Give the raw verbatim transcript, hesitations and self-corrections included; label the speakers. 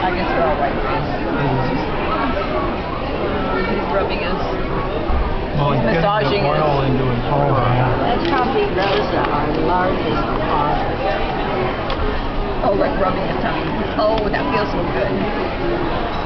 Speaker 1: I guess they're all whitefish. He's rubbing us.
Speaker 2: Well, he's
Speaker 1: massaging
Speaker 2: getting the oil
Speaker 1: us.
Speaker 2: into his collar.
Speaker 3: That's probably Rosa, our largest otter.
Speaker 1: Oh, like rubbing his tummy. Oh, that feels so good.